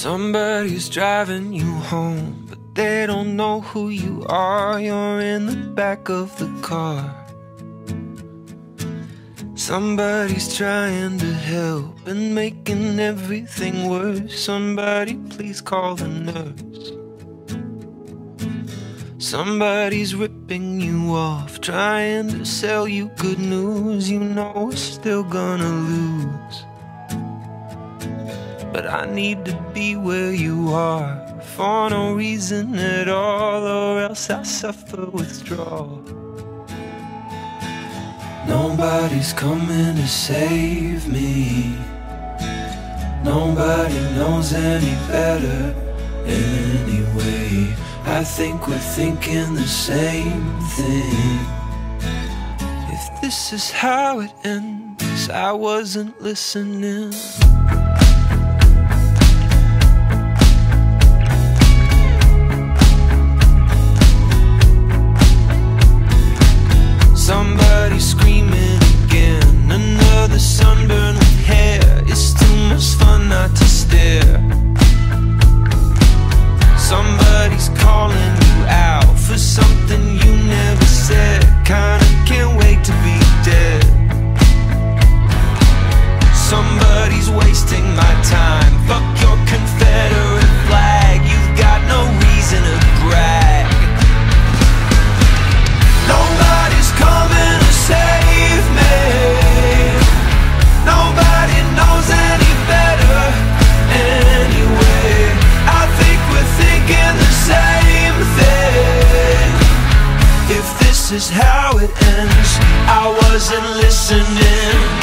Somebody's driving you home, but they don't know who you are. You're in the back of the car. Somebody's trying to help and making everything worse. Somebody please call the nurse. Somebody's ripping you off, trying to sell you good news. You know we're still gonna lose, but I need to be where you are for no reason at all, or else I suffer withdrawal. Nobody's coming to save me. Nobody knows any better anyway. I think we're thinking the same thing. If this is how it ends, I wasn't listening. Somebody's screaming again. Another sunburn with hair. It's too much fun not to stare. Somebody's calling you out for something you never said. Kinda can't wait to be dead. Somebody's wasting my time. Fuck your Confederate flag. You've got no reason to brag. Nobody's coming to save me. Nobody knows any better anyway. I think we're thinking the same thing. If this is how it ends, I wasn't listening.